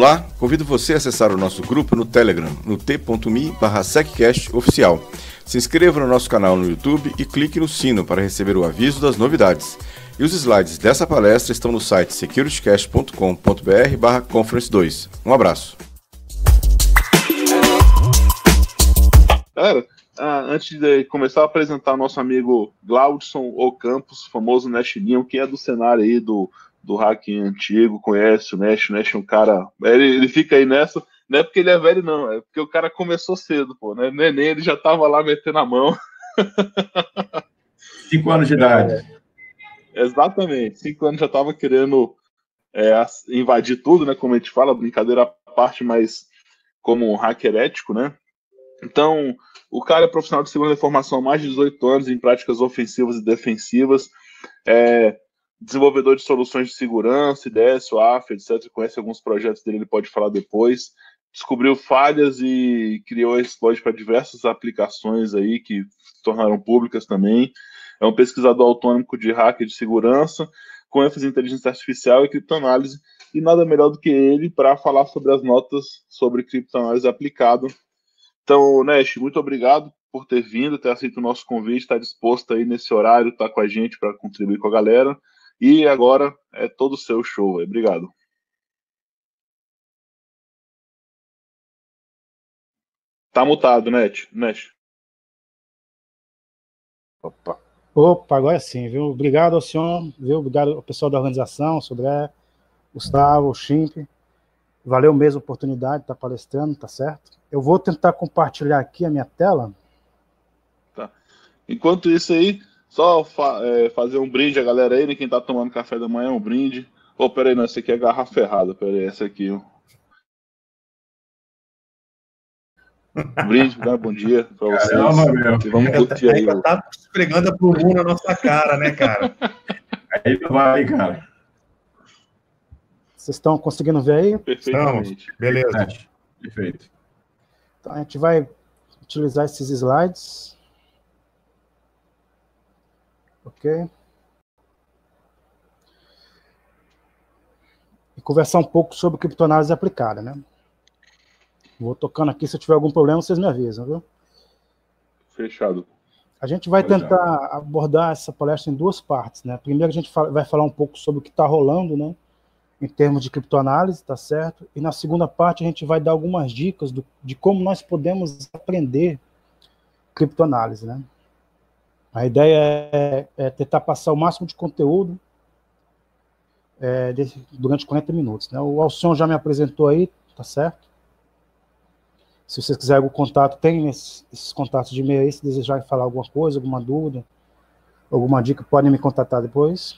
Olá, convido você a acessar o nosso grupo no Telegram, no t.me/seccast-oficial. Se inscreva no nosso canal no YouTube e clique no sino para receber o aviso das novidades. E os slides dessa palestra estão no site securitycast.com.br/conference2. Um abraço. Galera, antes de começar a apresentar nosso amigo Glaudson Ocampos, famoso Nashninho, que é do cenário aí do hacking antigo, conhece o Nash é um cara... Ele fica aí nessa, não é porque ele é velho não, é porque o cara começou cedo, pô, né? Neném, ele já tava lá metendo a mão. 5 anos de idade. Exatamente, 5 anos já tava querendo invadir tudo, né? Como a gente fala, brincadeira à parte, mas como um hacker ético, né? Então, o cara é profissional de segurança da informação há mais de 18 anos em práticas ofensivas e defensivas, desenvolvedor de soluções de segurança, IDS, WAF, etc. Conhece alguns projetos dele, ele pode falar depois. Descobriu falhas e criou exploit para diversas aplicações aí que se tornaram públicas também. É um pesquisador autônomo de hacker de segurança, com ênfase em inteligência artificial e criptoanálise, e nada melhor do que ele para falar sobre as notas sobre criptoanálise aplicada. Então, Nash, muito obrigado por ter vindo, ter aceito o nosso convite, estar disposto aí nesse horário, estar com a gente para contribuir com a galera. E agora é todo o seu show. Obrigado. Tá mutado, Nash. Opa, agora sim, viu? Obrigado ao senhor, viu? Obrigado ao pessoal da organização, Sodré, Gustavo, Chimp. Valeu mesmo a oportunidade de estar palestrando, tá certo? Eu vou tentar compartilhar aqui a minha tela. Tá. Enquanto isso aí, só fazer um brinde a galera aí, né? Quem tá tomando café da manhã, um brinde. Ô, peraí, não, esse aqui é garrafa errada, peraí, essa aqui, ó. Brinde, né? Bom dia pra vocês. Caramba, meu. E vamos curtir aí. Tá esfregando a plumona na nossa cara, né, cara? Aí vai, cara. Vocês estão conseguindo ver aí? Perfeitamente. Estamos. Beleza. Perfeito. Então, a gente vai utilizar esses slides. Ok. E conversar um pouco sobre criptoanálise aplicada, né? Vou tocando aqui, se eu tiver algum problema, vocês me avisam, viu? Fechado. A gente vai tentar abordar essa palestra em duas partes, né? Primeiro a gente vai falar um pouco sobre o que está rolando, né? Em termos de criptoanálise, tá certo? E na segunda parte a gente vai dar algumas dicas de como nós podemos aprender criptoanálise, né? A ideia é tentar passar o máximo de conteúdo durante 40 minutos, né? O Alcion já me apresentou aí, tá certo? Se vocês quiserem algum contato, tem esses contatos de e-mail aí, se desejarem falar alguma coisa, alguma dúvida, alguma dica, podem me contatar depois.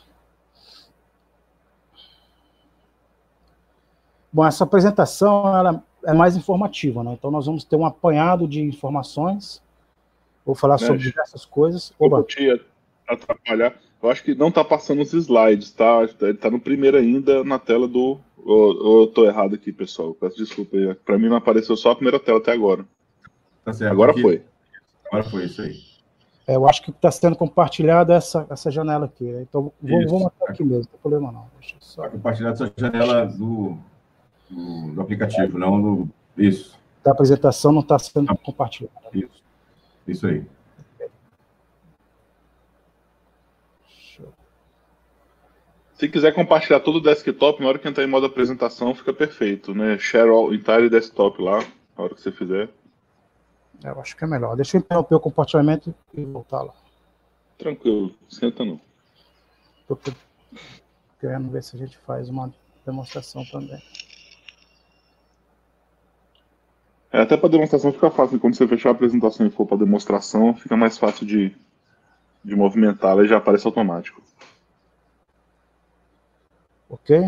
Bom, essa apresentação ela é mais informativa, né? Então nós vamos ter um apanhado de informações, vou falar sobre diversas coisas. Oba. Eu vou te atrapalhar. Eu acho que não está passando os slides, tá? Está no primeiro ainda, na tela do... Eu tô errado aqui, pessoal. Peço desculpa aí. Para mim não apareceu só a primeira tela até agora. Tá certo. Agora foi. Agora foi, isso aí. Eu acho que está sendo compartilhada essa janela aqui. Né? Então vou matar aqui mesmo, não tem problema não. Deixa eu só... Tá compartilhada essa janela do aplicativo, não do... Isso. Da apresentação não está sendo compartilhada. Isso aí. Se quiser compartilhar todo o desktop, na hora que entrar em modo apresentação, fica perfeito, né? Share all entire desktop lá, na hora que você fizer. Eu acho que é melhor. Deixa eu interromper o compartilhamento e voltar lá. Tranquilo, senta não. Estou querendo ver se a gente faz uma demonstração também. Até para demonstração fica fácil. Quando você fechar a apresentação e for para demonstração, fica mais fácil de movimentar, e já aparece automático. Ok?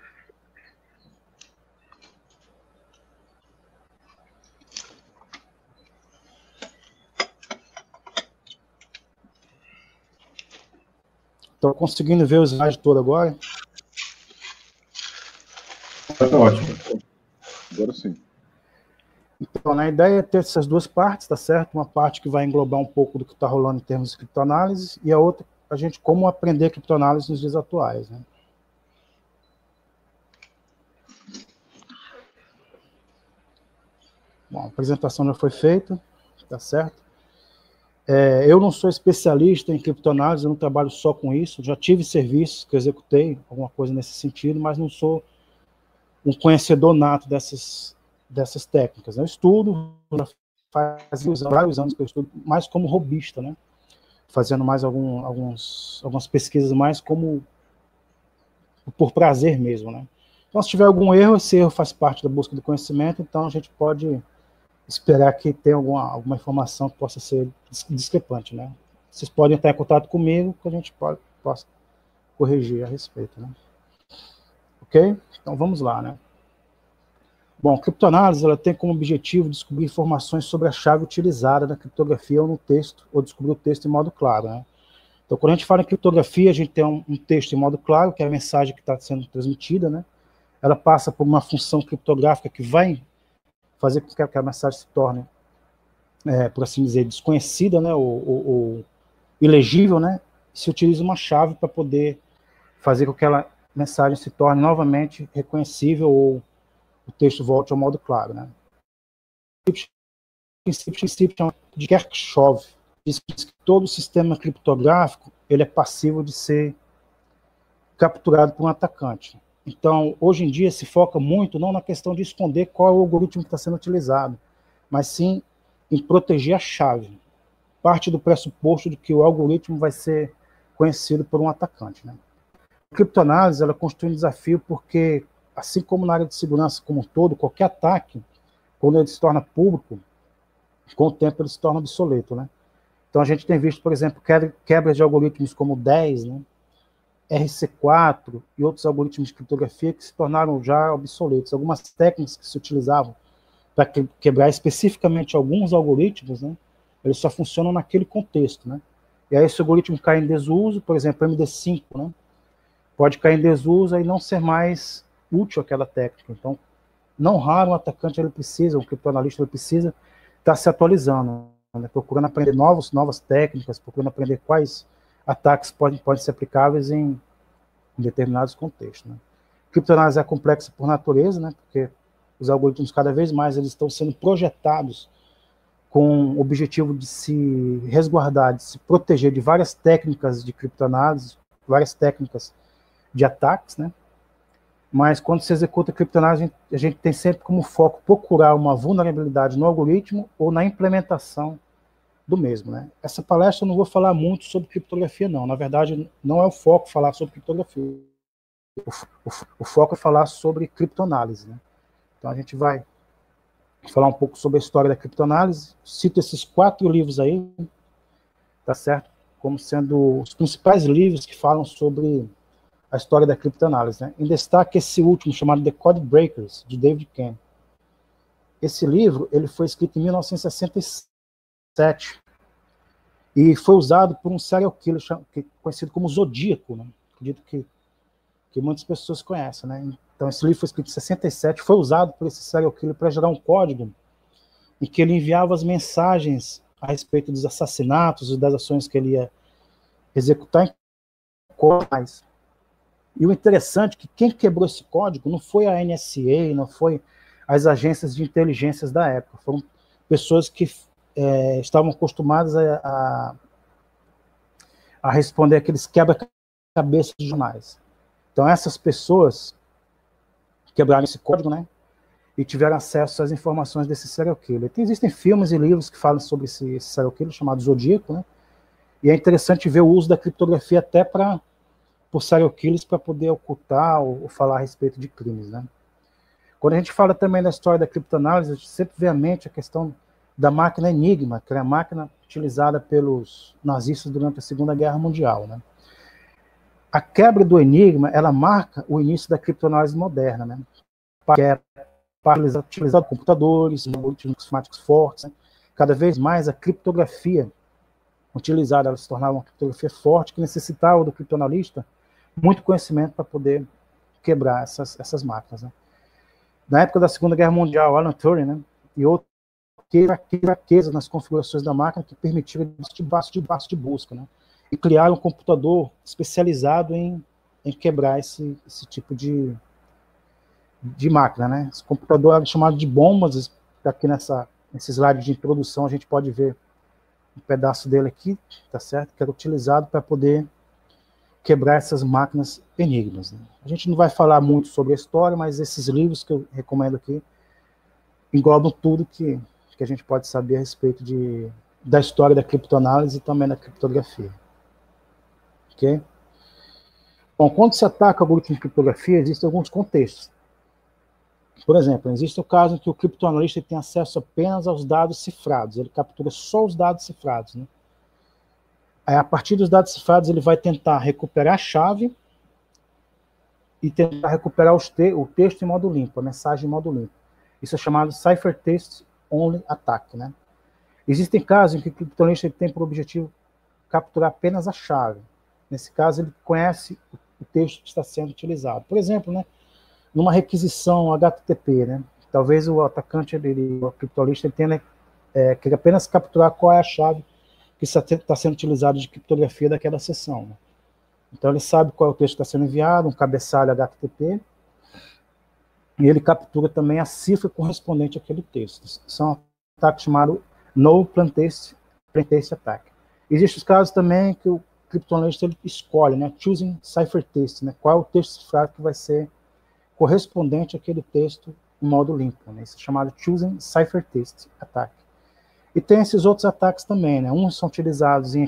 Estou conseguindo ver o slide todo agora? Tá ótimo. Agora sim. Então, a ideia é ter essas duas partes, tá certo? Uma parte que vai englobar um pouco do que está rolando em termos de criptoanálise e a outra, a gente como aprender criptoanálise nos dias atuais, né? Bom, a apresentação já foi feita, tá certo? Eu não sou especialista em criptoanálise, eu não trabalho só com isso, já tive serviços que eu executei, alguma coisa nesse sentido, mas não sou um conhecedor nato dessas técnicas. Eu estudo, já faz vários anos que eu estudo, mais como robista, né? Fazendo mais algumas pesquisas mais como por prazer mesmo, né? Então, se tiver algum erro, esse erro faz parte da busca do conhecimento, então a gente pode esperar que tenha alguma informação que possa ser discrepante, né? Vocês podem estar em contato comigo, que a gente possa corrigir a respeito, né? Ok? Então, vamos lá, né? Bom, a criptoanálise, ela tem como objetivo descobrir informações sobre a chave utilizada na criptografia ou no texto, ou descobrir o texto em modo claro, né? Então, quando a gente fala em criptografia, a gente tem um texto em modo claro, que é a mensagem que está sendo transmitida, né? Ela passa por uma função criptográfica que vai fazer com que a mensagem se torne, por assim dizer, desconhecida, né? Ou ilegível, né? Se utiliza uma chave para poder fazer com que aquela mensagem se torne novamente reconhecível ou o texto volte ao modo claro, né? O princípio de Kirchhoff diz que todo sistema criptográfico ele é passivo de ser capturado por um atacante. Então, hoje em dia se foca muito não na questão de esconder qual é o algoritmo que está sendo utilizado, mas sim em proteger a chave. Parte do pressuposto de que o algoritmo vai ser conhecido por um atacante, né? A criptoanálise ela constitui um desafio porque, assim como na área de segurança como um todo, qualquer ataque, quando ele se torna público, com o tempo ele se torna obsoleto, né? Então a gente tem visto, por exemplo, quebras de algoritmos como 10, né? RC4 e outros algoritmos de criptografia que se tornaram já obsoletos. Algumas técnicas que se utilizavam para quebrar especificamente alguns algoritmos, né, eles só funcionam naquele contexto, né? E aí esse algoritmo cai em desuso, por exemplo, MD5, né, pode cair em desuso e não ser mais útil aquela técnica. Então, não raro um atacante ele precisa, um criptoanalista ele precisa estar se atualizando, né, procurando aprender novas técnicas, procurando aprender quais ataques podem ser aplicáveis em determinados contextos, né? A criptoanálise é complexa por natureza, né? Porque os algoritmos cada vez mais eles estão sendo projetados com o objetivo de se resguardar, de se proteger de várias técnicas de criptoanálise, várias técnicas de ataques, né? Mas quando se executa a criptoanálise, a gente tem sempre como foco procurar uma vulnerabilidade no algoritmo ou na implementação do mesmo, né? Essa palestra eu não vou falar muito sobre criptografia, não. Na verdade, não é o foco falar sobre criptografia. O foco é falar sobre criptoanálise, né? Então a gente vai falar um pouco sobre a história da criptoanálise. Cito esses 4 livros aí, tá certo? Como sendo os principais livros que falam sobre a história da criptoanálise, né? Em destaque esse último, chamado The Code Breakers, de David Cain. Esse livro ele foi escrito em 1967 e foi usado por um serial killer conhecido como Zodíaco, né? Acredito que muitas pessoas conhecem, né? Então esse livro foi escrito em 67, foi usado por esse serial killer para gerar um código em que ele enviava as mensagens a respeito dos assassinatos e das ações que ele ia executar em códigos. E o interessante é que quem quebrou esse código não foi a NSA, não foi as agências de inteligência da época, foram pessoas que estavam acostumadas a responder aqueles quebra-cabeças de jornais. Então essas pessoas quebraram esse código, né, e tiveram acesso às informações desse serial killer. Existem filmes e livros que falam sobre esse serial killer chamado Zodíaco, né, e é interessante ver o uso da criptografia até por serial killers para poder ocultar ou falar a respeito de crimes, né. Quando a gente fala também da história da criptoanálise, a gente sempre vê à mente a questão da máquina Enigma, que era a máquina utilizada pelos nazistas durante a Segunda Guerra Mundial, né. A quebra do Enigma, ela marca o início da criptoanálise moderna, né, para utilizar computadores, algoritmos informáticos fortes, né. Cada vez mais a criptografia utilizada, ela se tornava uma criptografia forte, que necessitava do criptoanalista muito conhecimento para poder quebrar essas máquinas, né. Na época da Segunda Guerra Mundial, Alan Turing, né, e outros fraquezas nas configurações da máquina que permitiram de busca, né, e criaram um computador especializado em quebrar esse tipo de máquina, né. Esse computador era chamado de bombas, Tá aqui nesse slide de introdução, a gente pode ver um pedaço dele aqui, tá certo? Que era utilizado para poder quebrar essas máquinas enigmas, né? A gente não vai falar muito sobre a história, mas esses livros que eu recomendo aqui englobam tudo que a gente pode saber a respeito da história da criptoanálise e também da criptografia. Ok? Bom, quando se ataca o algoritmo de criptografia, existem alguns contextos. Por exemplo, existe o caso em que o criptoanalista tem acesso apenas aos dados cifrados, ele captura só os dados cifrados, né? Aí, a partir dos dados cifrados, ele vai tentar recuperar a chave e tentar recuperar o texto em modo limpo, a mensagem em modo limpo. Isso é chamado Ciphertext Only Attack, né? Existem casos em que o criptoanalista tem por objetivo capturar apenas a chave. Nesse caso, ele conhece o texto que está sendo utilizado. Por exemplo, né, numa requisição HTTP, né, talvez o atacante, o criptoanalista, tenha que apenas capturar qual é a chave que está sendo utilizada de criptografia daquela sessão, né? Então, ele sabe qual é o texto que está sendo enviado, um cabeçalho HTTP, e ele captura também a cifra correspondente àquele texto. São um ataque chamado No Plain Text Attack. Existem os casos também que o criptoanalista ele escolhe, né, choosing ciphertext, né, qual é o texto cifrado que vai ser correspondente àquele texto em modo limpo, né? Isso é chamado choosing ciphertext attack. E tem esses outros ataques também, né? Uns são utilizados em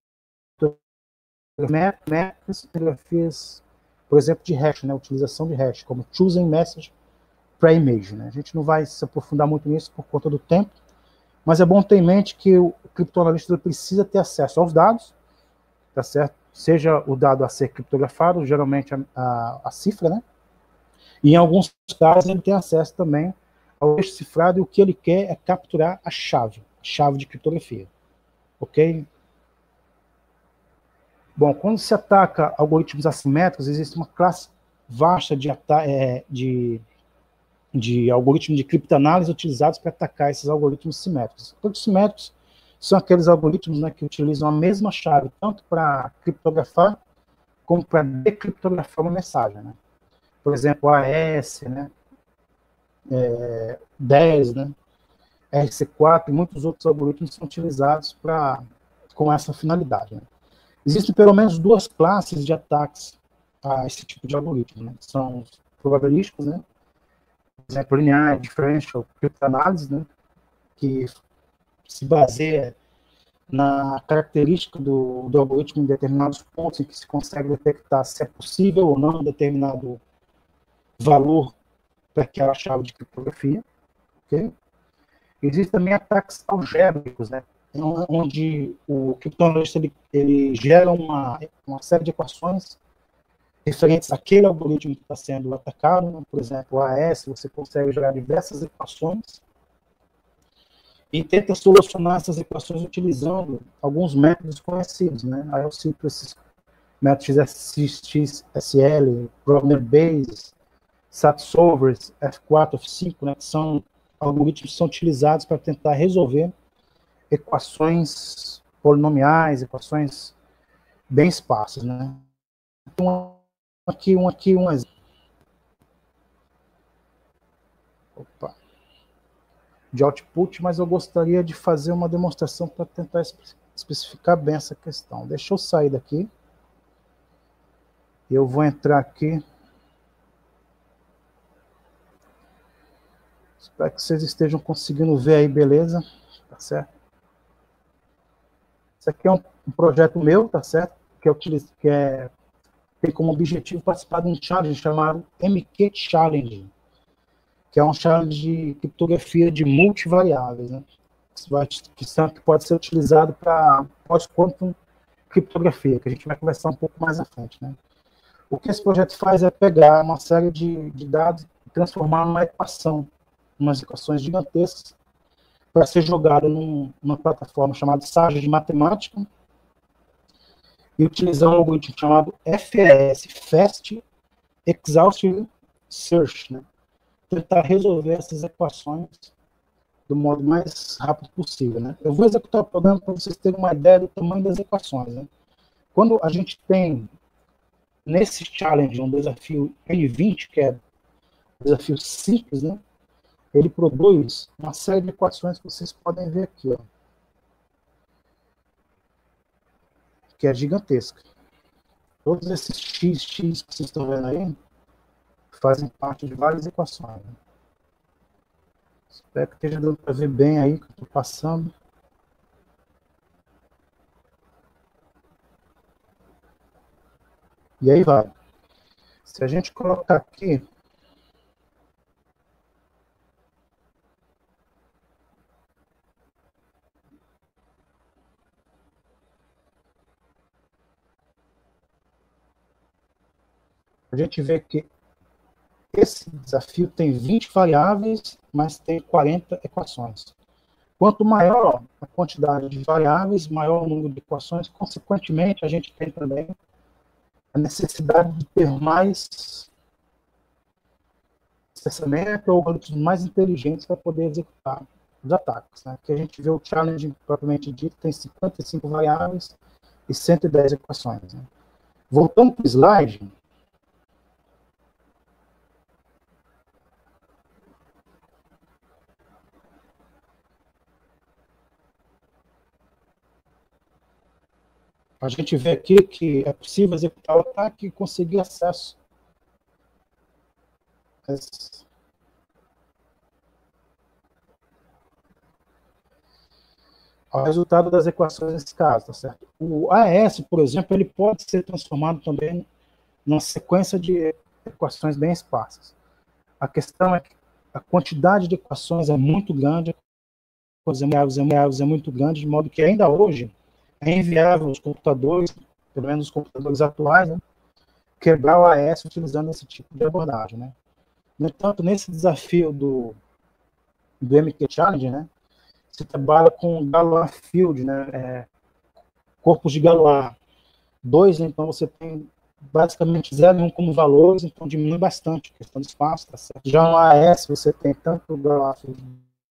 criptografias, por exemplo, de hash, né? Utilização de hash, como choosing message pre-image, né? A gente não vai se aprofundar muito nisso por conta do tempo, mas é bom ter em mente que o criptoanalista precisa ter acesso aos dados, tá certo? Seja o dado a ser criptografado, geralmente a cifra, né? E em alguns casos ele tem acesso também ao texto cifrado, e o que ele quer é capturar a chave de criptografia. Ok? Bom, quando se ataca algoritmos assimétricos, existe uma classe vasta de algoritmos de criptoanálise utilizados para atacar esses algoritmos simétricos. Todos simétricos são aqueles algoritmos, né, que utilizam a mesma chave, tanto para criptografar, como para decriptografar uma mensagem, né? Por exemplo, AES, né, 10, né, RC4 e muitos outros algoritmos são utilizados com essa finalidade, né? Existem pelo menos duas classes de ataques a esse tipo de algoritmo, né? São os probabilísticos, né? Por exemplo, linear, differential, criptoanálise, né? Que se baseia na característica do algoritmo em determinados pontos em que se consegue detectar se é possível ou não determinado valor para aquela chave de criptografia. Okay? Existem também ataques algébricos, né? Onde o criptoanalista ele gera uma série de equações referentes àquele algoritmo que está sendo atacado, né? Por exemplo, o AES, você consegue gerar diversas equações e tenta solucionar essas equações utilizando alguns métodos conhecidos, né? Aí eu cito esses métodos XSL, Program Base, SAT-solvers, F4, F5, né? Que são algoritmos que são utilizados para tentar resolver equações polinomiais, equações bem esparsas, né? Um exemplo. Opa. De output, mas eu gostaria de fazer uma demonstração para tentar especificar bem essa questão. Deixa eu sair daqui. Eu vou entrar aqui. Espero que vocês estejam conseguindo ver aí, beleza? Tá certo? Isso aqui é um projeto meu, tá certo? Tem como objetivo participar de um challenge chamado MQ Challenge, que é um challenge de criptografia de multivariáveis, né? Que pode ser utilizado para pós-quantum criptografia, que a gente vai conversar um pouco mais à frente, né? O que esse projeto faz é pegar uma série de dados e transformar numa equação, umas equações gigantescas, para ser jogado numa plataforma chamada Sage de Matemática, e utilizar um algoritmo chamado FES, Fast Exhaustive Search, né? Tentar resolver essas equações do modo mais rápido possível, né? Eu vou executar o programa para vocês terem uma ideia do tamanho das equações, né? Quando a gente tem nesse challenge um desafio N20, que é um desafio simples, né? ele produz uma série de equações que vocês podem ver aqui, ó, que é gigantesca. Todos esses x que vocês estão vendo aí fazem parte de várias equações, né? Espero que esteja dando para ver bem aí que eu estou passando. E aí vai. Se a gente colocar aqui, a gente vê que esse desafio tem 20 variáveis, mas tem 40 equações. Quanto maior a quantidade de variáveis, maior o número de equações, consequentemente, a gente tem também a necessidade de ter mais processamento ou algoritmos mais inteligentes para poder executar os ataques, né? Que a gente vê o challenge propriamente dito, tem 55 variáveis e 110 equações, né? Voltando para o slide, a gente vê aqui que é possível executar o ataque e conseguir acesso ao resultado das equações nesse caso, tá certo? O AES, por exemplo, ele pode ser transformado também numa sequência de equações bem esparsas. A questão é que a quantidade de equações é muito grande, é muito grande, de modo que ainda hoje é inviável os computadores, pelo menos os computadores atuais, né, quebrar o AES utilizando esse tipo de abordagem, né? No entanto, nesse desafio do MQ Challenge, né, se trabalha com Galois Field, né, corpos de Galois 2, né, então você tem basicamente 0 e 1 como valores, então diminui bastante a questão de espaço, tá certo? Já no AES você tem tanto o Galois Field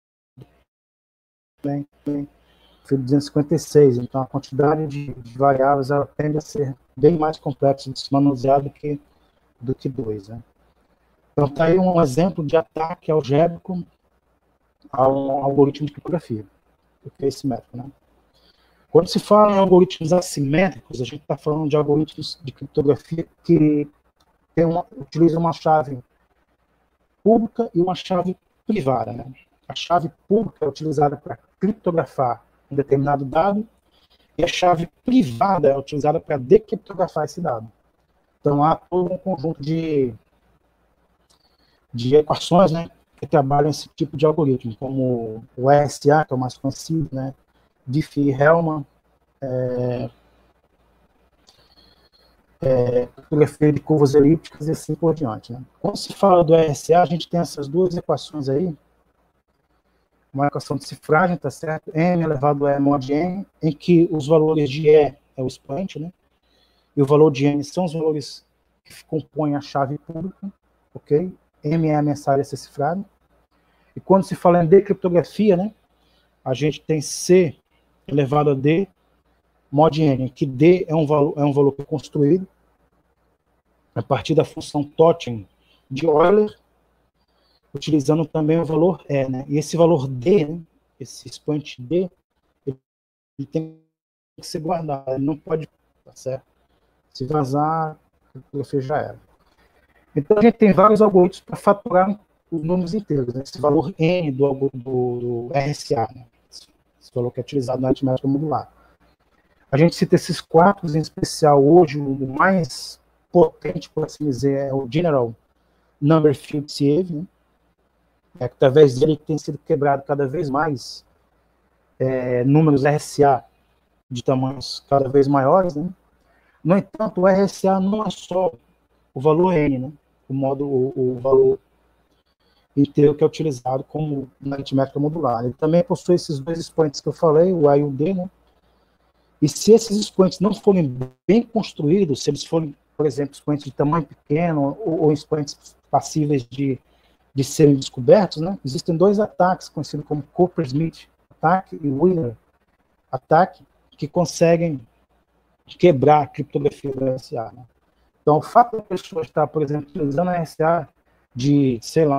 Field 256, então a quantidade de variáveis ela tende a ser bem mais complexa de se manusear do que 2, né? Então está aí um exemplo de ataque algébrico a um algoritmo de criptografia, que é esse método, né? Quando se fala em algoritmos assimétricos, a gente está falando de algoritmos de criptografia que utilizam uma chave pública e uma chave privada, né? A chave pública é utilizada para criptografar um determinado dado e a chave privada é utilizada para decriptografar esse dado. Então há todo um conjunto de equações, né, que trabalham esse tipo de algoritmo, como o RSA, que é o mais conhecido, né, Diffie-Hellman, criptografia de curvas elípticas e assim por diante, né. Quando se fala do RSA, a gente tem essas duas equações aí, uma equação de cifragem, tá certo? M elevado a E mod n, em que os valores de E é o expoente, né, e o valor de N são os valores que compõem a chave pública, ok? M é a mensagem a ser cifrada. E quando se fala em decriptografia, né, a gente tem C elevado a D mod n, que D é um valor que é construído a partir da função Totten de Euler, utilizando também o valor E, né? E esse valor D, né, esse expoente D, ele tem que ser guardado, ele não pode, tá certo? Se vazar, a criptografia já era. Então a gente tem vários algoritmos para faturar os números inteiros, né? Esse valor N do RSA, né? Esse valor que é utilizado na aritmética modular. A gente cita esses quatro em especial. Hoje o mais potente, por assim dizer, é o General Number Field Sieve, né? Através dele tem sido quebrado cada vez mais números RSA de tamanhos cada vez maiores, né? No entanto, o RSA não é só o valor N, né? O valor inteiro que é utilizado como na aritmética modular. Ele também possui esses dois expoentes que eu falei, o A e o D, né? E se esses expoentes não forem bem construídos, se eles forem, por exemplo, expoentes de tamanho pequeno ou expoentes passíveis de serem descobertos, né? Existem dois ataques conhecidos como Cooper-Smith ataque e Wheeler ataque, que conseguem quebrar a criptografia do RSA, né? Então, o fato da pessoa estar, por exemplo, utilizando a RSA de, sei lá,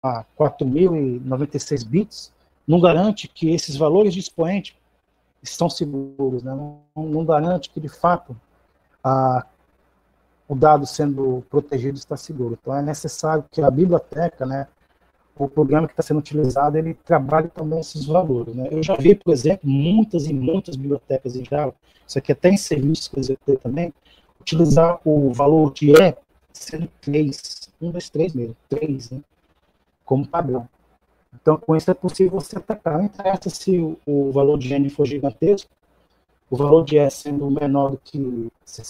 a 4.096 bits, não garante que esses valores de expoente estão seguros, né? Não garante que, de fato, o dado sendo protegido está seguro. Então, é necessário que a biblioteca, né, o programa que está sendo utilizado, ele trabalhe também esses valores, né? Eu já vi, por exemplo, muitas e muitas bibliotecas em Java, isso aqui até em serviços que eu executei também, utilizar o valor de E sendo 3, 1, 2, 3 mesmo, 3, né, como padrão. Então, com isso é possível você atacar. Não interessa se o valor de N for gigantesco, o valor de E sendo menor do que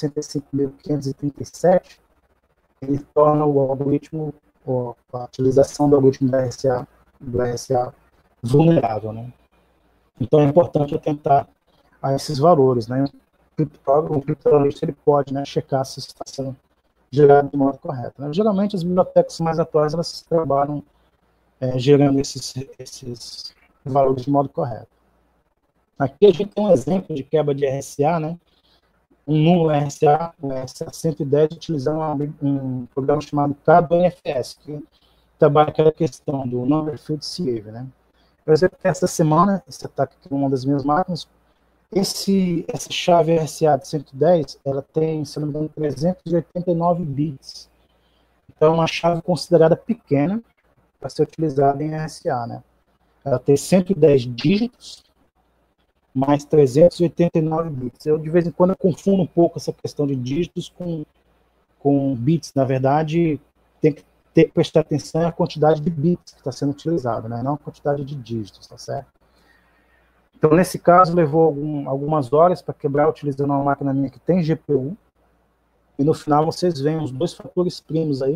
65.537, ele torna o algoritmo, a utilização do algoritmo do RSA vulnerável, né? Então é importante atentar a esses valores, né? O criptografista ele pode, né, checar se está sendo gerado de modo correto, né? Geralmente as bibliotecas mais atuais elas trabalham gerando esses valores de modo correto. Aqui a gente tem um exemplo de quebra de RSA, né? Um número RSA, o RSA 110, utilizando um programa chamado KBNFS, que trabalha aquela questão do Number Field Save, né? Por exemplo, essa semana, esse ataque aqui numa das minhas máquinas, essa chave RSA de 110, ela tem, se não me engano, 389 bits. Então, é uma chave considerada pequena para ser utilizada em RSA, né? Ela tem 110 dígitos, mais 389 bits. Eu, de vez em quando, eu confundo um pouco essa questão de dígitos com bits. Na verdade, tem que prestar atenção à quantidade de bits que está sendo utilizado, né? Não a quantidade de dígitos, tá certo? Então, nesse caso, levou algumas horas para quebrar utilizando uma máquina minha que tem GPU. E no final, vocês veem os dois fatores primos aí,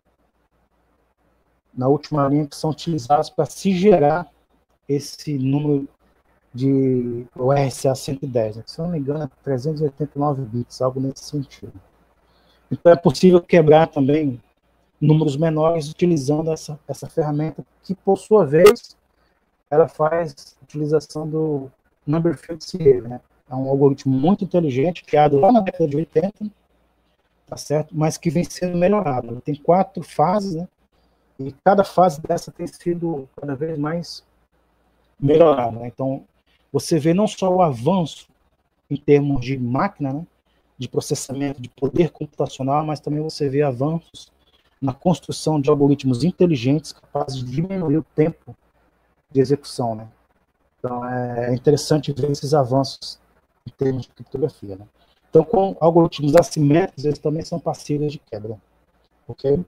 na última linha, que são utilizados para se gerar esse número de o RSA 110, né? Se eu não me engano, é 389 bits, algo nesse sentido. Então é possível quebrar também números menores utilizando essa ferramenta, que por sua vez ela faz utilização do Number Field Save, né? É um algoritmo muito inteligente, criado lá na década de 80, tá certo? Mas que vem sendo melhorado. Tem 4 fases, né? E cada fase dessa tem sido cada vez mais melhorada, né? Então você vê não só o avanço em termos de máquina, né, de processamento, de poder computacional, mas também você vê avanços na construção de algoritmos inteligentes capazes de diminuir o tempo de execução, né? Então é interessante ver esses avanços em termos de criptografia, né? Então, com algoritmos assimétricos, eles também são passíveis de quebra, ok?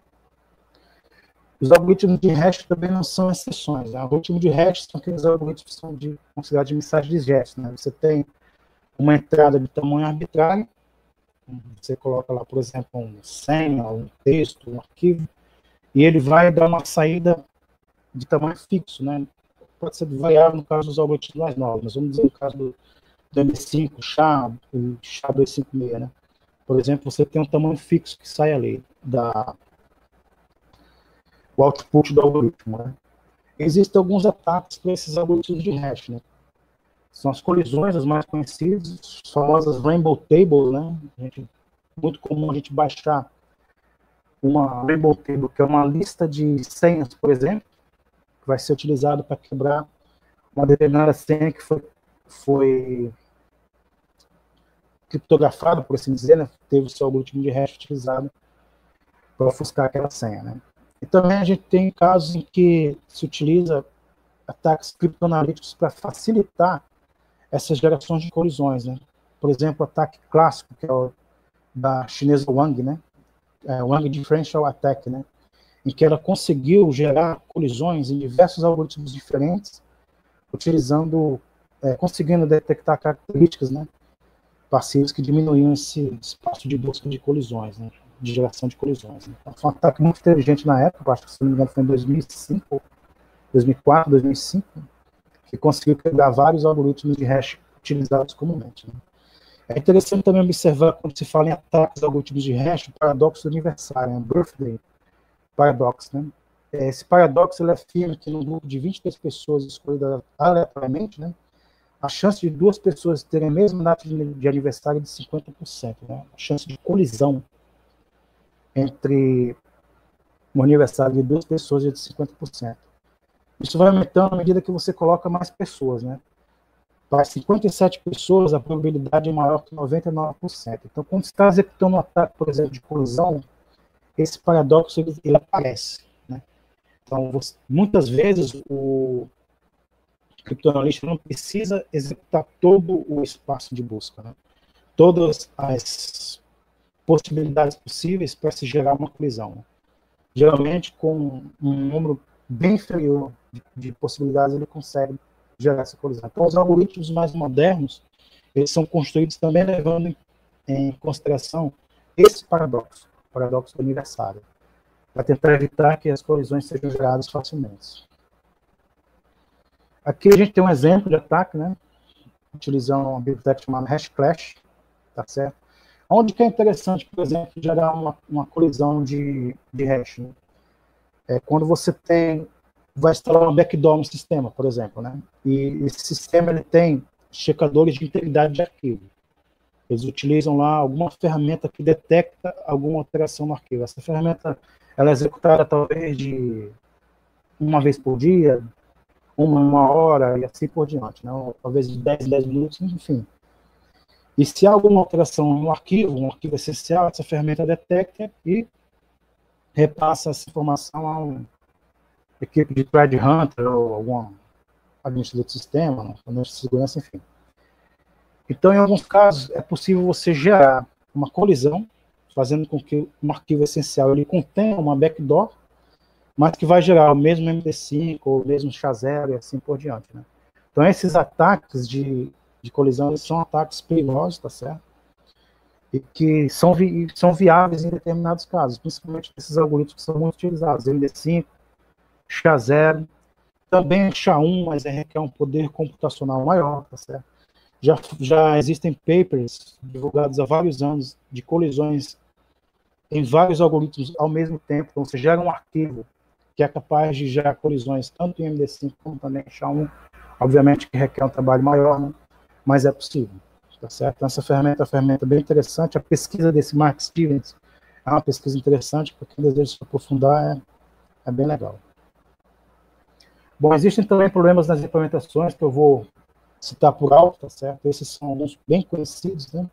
Os algoritmos de hash também não são exceções. Né? Algoritmos de hash são aqueles algoritmos que são considerados de mensagem de gesto. Né? Você tem uma entrada de tamanho arbitrário, você coloca lá, por exemplo, uma senha, um texto, um arquivo, e ele vai dar uma saída de tamanho fixo. Né? Pode ser variável no caso dos algoritmos mais novos, mas vamos dizer no caso do M5, SHA-256. Né? Por exemplo, você tem um tamanho fixo que sai ali o output do algoritmo. Né? Existem alguns ataques para esses algoritmos de hash. Né? São as colisões, as mais conhecidas, as famosas Rainbow Tables. Né? Muito comum a gente baixar uma Rainbow Table, que é uma lista de senhas, por exemplo, que vai ser utilizado para quebrar uma determinada senha que foi criptografada, por assim dizer, né? Teve o seu algoritmo de hash utilizado para ofuscar aquela senha. Né? E também a gente tem casos em que se utiliza ataques criptoanalíticos para facilitar essas gerações de colisões. Né? Por exemplo, o ataque clássico, que é o da chinesa Wang, né? Wang Differential Attack, né? Em que ela conseguiu gerar colisões em diversos algoritmos diferentes, conseguindo detectar características, né, passivas que diminuíam esse espaço de busca de colisões, né? De geração de colisões. Né? Então, foi um ataque muito inteligente na época, acho que, se não me engano, foi em 2005, 2004, 2005, que conseguiu quebrar vários algoritmos de hash utilizados comumente. Né? É interessante também observar, quando se fala em ataques a algoritmos de hash, o paradoxo do aniversário, né? Birthday Paradox. Né? Esse paradoxo ele afirma que num grupo de 23 pessoas escolhidas aleatoriamente, né, a chance de 2 pessoas terem a mesma data de aniversário é de 50%. Né? A chance de colisão entre um aniversário de 2 pessoas é de 50%. Isso vai aumentando à medida que você coloca mais pessoas, né? Para 57 pessoas, a probabilidade é maior que 99%. Então, quando você está executando um ataque, por exemplo, de colisão, esse paradoxo ele aparece, né? Então, muitas vezes, o criptoanalista não precisa executar todo o espaço de busca, né? Todas as possibilidades possíveis para se gerar uma colisão. Geralmente, com um número bem inferior de possibilidades, ele consegue gerar essa colisão. Então, os algoritmos mais modernos, eles são construídos também levando em consideração esse paradoxo, o paradoxo do aniversário, para tentar evitar que as colisões sejam geradas facilmente. Aqui a gente tem um exemplo de ataque, né? Utilizando uma biblioteca chamada Hashclash, tá certo? Onde que é interessante, por exemplo, gerar uma colisão de hash, né? Quando você vai instalar uma backdoor no sistema, por exemplo, né? E esse sistema ele tem checadores de integridade de arquivo. Eles utilizam lá alguma ferramenta que detecta alguma alteração no arquivo. Essa ferramenta ela é executada talvez de uma vez por dia, uma hora e assim por diante, né? Ou talvez de 10 minutos, enfim. E se há alguma alteração no arquivo, um arquivo essencial, essa ferramenta detecta e repassa essa informação a uma equipe de threat hunter ou algum administrador de sistema, administrador de segurança, enfim. Então, em alguns casos, é possível você gerar uma colisão, fazendo com que um arquivo essencial ele contenha uma backdoor, mas que vai gerar o mesmo MD5 ou o mesmo SHA-0 e assim por diante, né? Então, esses ataques de colisão eles são ataques perigosos, tá certo? E que são viáveis em determinados casos, principalmente esses algoritmos que são muito utilizados, MD5, SHA-0, também SHA-1, mas requer um poder computacional maior, tá certo? Já existem papers divulgados há vários anos de colisões em vários algoritmos ao mesmo tempo. Então, você gera um arquivo que é capaz de gerar colisões tanto em MD5 como também em SHA-1. Obviamente que requer um trabalho maior, né? Mas é possível, tá certo? Então, essa ferramenta é uma ferramenta bem interessante. A pesquisa desse Mark Stevens é uma pesquisa interessante, para quem deseja se aprofundar, é bem legal. Bom, existem também problemas nas implementações que eu vou citar por alto, tá certo? Esses são alguns bem conhecidos, né?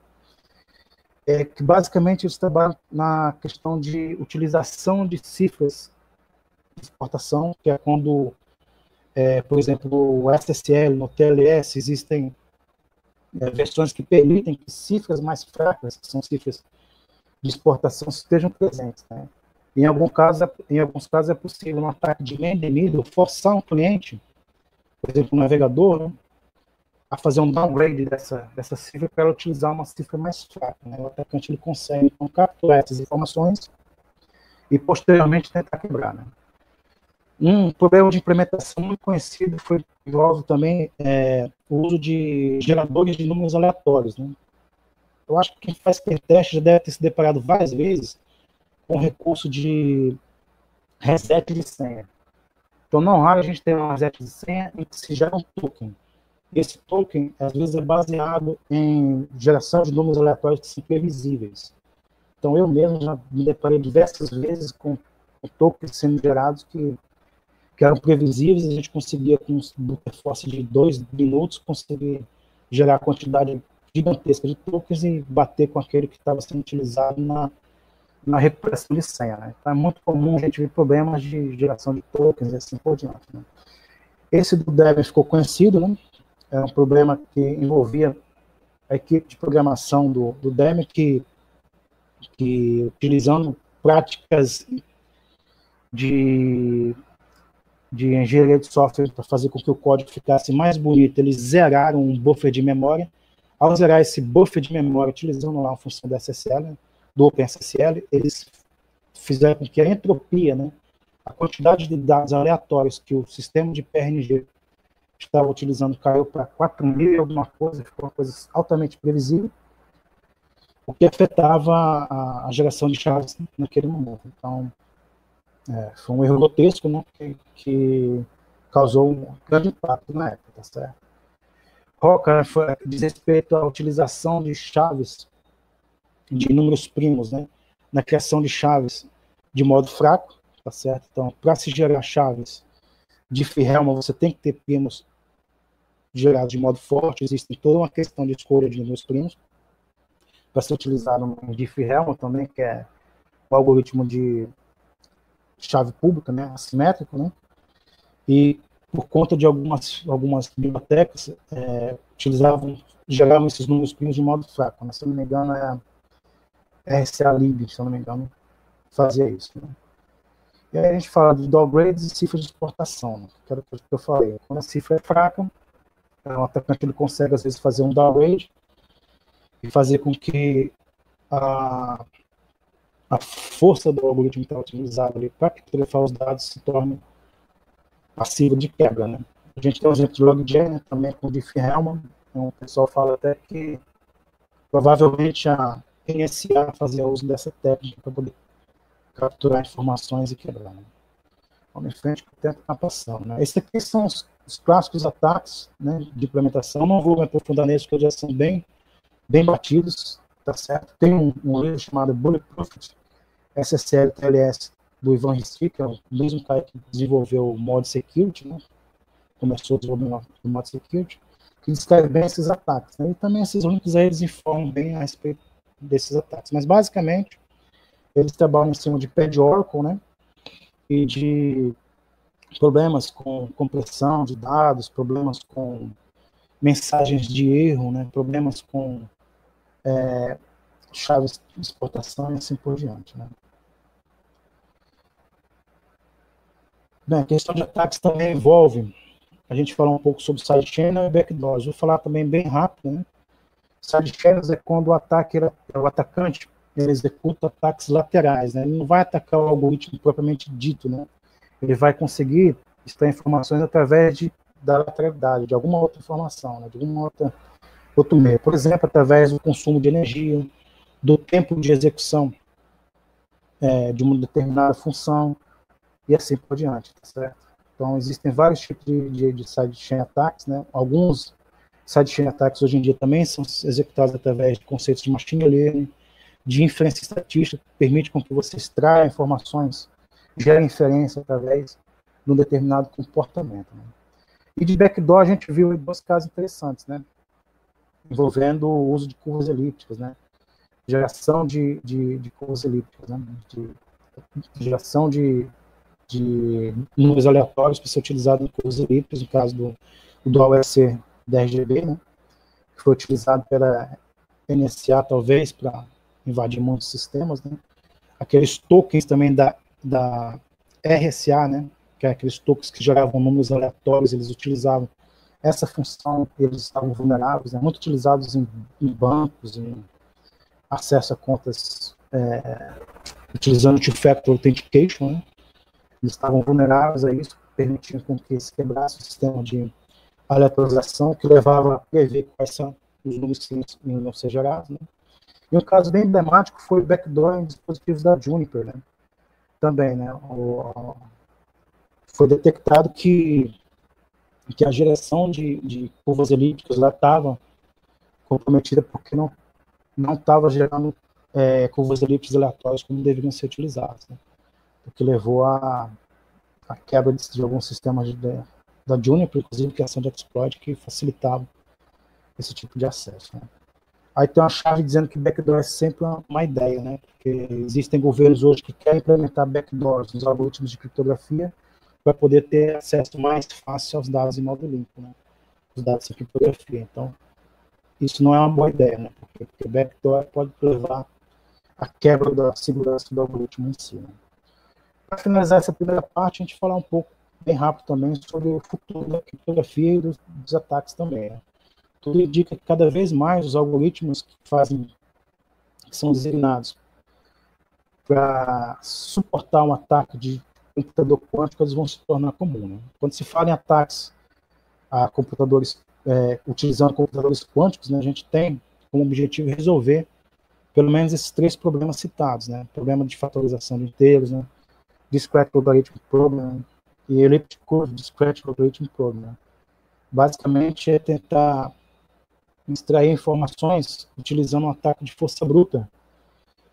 Que basicamente eles trabalham na questão de utilização de cifras de exportação, que é quando, por exemplo, no SSL, no TLS, existem versões que permitem que cifras mais fracas, que são cifras de exportação, estejam presentes, né? Em alguns casos é possível, no ataque de man-in-the-middle, forçar um cliente, por exemplo, um navegador, né, a fazer um downgrade dessa cifra para ela utilizar uma cifra mais fraca, né? O atacante ele consegue então, capturar essas informações e posteriormente tentar quebrar, né? Um problema de implementação muito conhecido envolve também o uso de geradores de números aleatórios, né? Eu acho que quem faz pentest já deve ter se deparado várias vezes com o recurso de reset de senha. Então, não raro a gente tem um reset de senha em que se gera um token. Esse token, às vezes, é baseado em geração de números aleatórios que são previsíveis. Então, eu mesmo já me deparei diversas vezes com tokens sendo gerados que eram previsíveis, e a gente conseguia, com um brute force de 2 minutos, conseguir gerar a quantidade gigantesca de tokens e bater com aquele que estava sendo utilizado na recuperação de senha, né? Então, é muito comum a gente ver problemas de geração de tokens e assim por diante, né? Esse do Debian ficou conhecido, né? É um problema que envolvia a equipe de programação do Debian que utilizando práticas de engenharia de software para fazer com que o código ficasse mais bonito, eles zeraram um buffer de memória. Ao zerar esse buffer de memória, utilizando lá a função do SSL, do OpenSSL, eles fizeram com que a entropia, né, a quantidade de dados aleatórios que o sistema de PRNG estava utilizando caiu para 4.000 e alguma coisa, ficou uma coisa altamente previsível, o que afetava a geração de chaves naquele momento. Então, foi um erro grotesco, né, que causou um grande impacto na época, tá certo? Roca diz respeito à utilização de chaves de números primos, né, na criação de chaves de modo fraco, tá certo? Então, para se gerar chaves de Diffie-Hellman, você tem que ter primos gerados de modo forte. Existe toda uma questão de escolha de números primos para ser utilizado no Diffie-Hellman também, que é o algoritmo de chave pública, né, assimétrico, né? E por conta de algumas bibliotecas geravam esses números primos de modo fraco, né? Se eu não me engano, é RCA-Lib, se eu não me engano, fazia isso, né? E aí a gente fala de downgrades e cifras de exportação, né? Que era o que eu falei. Quando a cifra é fraca, o atacante ele consegue, às vezes, fazer um downgrade e fazer com que a força do algoritmo que está utilizado ali para criptografar os dados se torne passível de quebra, né? A gente tem um exemplo de LogGen, né, também com o Diffie-Hellman. Então, o pessoal fala até que provavelmente a NSA fazia uso dessa técnica para poder capturar informações e quebrar, né? Vamos em frente com o tempo está passando, né? Esses aqui são os clássicos ataques, né, de implementação. Não vou me aprofundar neles, porque já são bem batidos, tá certo? Tem um livro chamado Bulletproof SSL TLS do Ivan Ristich, que é o mesmo cara que desenvolveu o Mod Security, né? Começou desenvolvendo o Mod Security, que descreve bem esses ataques, né? E também esses links aí eles informam bem a respeito desses ataques. Mas basicamente eles trabalham em cima de pé de Oracle, né? E de problemas com compressão de dados, problemas com mensagens de erro, né? Problemas com chaves de exportação e assim por diante, né? Bem, a questão de ataques também envolve, a gente falar um pouco sobre sidechain e backdoors. Vou falar também bem rápido, né? Sidechains é quando o atacante ele executa ataques laterais, né? Ele não vai atacar o algoritmo propriamente dito, né? Ele vai conseguir extrair informações através da lateralidade, de alguma outra informação, né? De algum outro meio. Por exemplo, através do consumo de energia, do tempo de execução de uma determinada função, e assim por diante, tá certo? Então, existem vários tipos de sidechain attacks, né? Alguns sidechain attacks hoje em dia também são executados através de conceitos de machine learning, de inferência estatística, que permite com que você extraia informações, gere inferência através de um determinado comportamento, né? E de backdoor a gente viu dois casos interessantes, né? Envolvendo o uso de curvas elípticas, né? Geração de curvas elípticas, né? Geração de números aleatórios para ser utilizado em curvas elípticas, no caso do Dual SC 10GB, né? Que foi utilizado pela NSA, talvez, para invadir muitos sistemas, né? Aqueles tokens também da RSA, né? Que é aqueles tokens que geravam números aleatórios, eles utilizavam essa função, eles estavam vulneráveis, né? Muito utilizados em bancos, em acesso a contas utilizando Two-Factor Authentication, né? Eles estavam vulneráveis a isso, permitindo com que se quebrasse o sistema de aleatorização, que levava a prever quais são os números que iam ser gerados, né? E um caso bem emblemático foi o backdoor em dispositivos da Juniper, né? Também, né? Foi detectado que a geração de curvas elípticas lá estava comprometida porque não estava gerando curvas elípticas aleatórias como deveriam ser utilizadas, né? O que levou à quebra de alguns sistemas da Juniper, inclusive criação de exploit que facilitava esse tipo de acesso, né? Aí tem uma chave dizendo que backdoor é sempre uma ideia, né? Porque existem governos hoje que querem implementar backdoors nos algoritmos de criptografia para poder ter acesso mais fácil aos dados em modo limpo, né? Os dados em criptografia. Então, isso não é uma boa ideia, né? Porque backdoor pode levar à quebra da segurança do algoritmo em si, né? Para finalizar essa primeira parte, a gente falar um pouco, bem rápido também, sobre o futuro da criptografia e dos ataques também, né? Tudo indica que cada vez mais os algoritmos que são designados para suportar um ataque de computador quântico, eles vão se tornar comum, né? Quando se fala em ataques a computadores, utilizando computadores quânticos, né, a gente tem como objetivo resolver pelo menos esses três problemas citados, né? Problema de fatorização de inteiros, né? Discrete Logarithm Problem e Elliptic Curve Discrete Logarithm Problem. Basicamente é tentar extrair informações utilizando um ataque de força bruta